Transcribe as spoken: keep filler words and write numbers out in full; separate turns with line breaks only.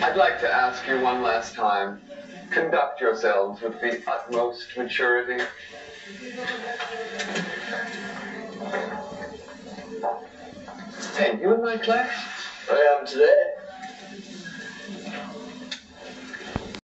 I'd like to ask you one last time. Conduct yourselves with the utmost maturity. Hey, you in my class?
I am today.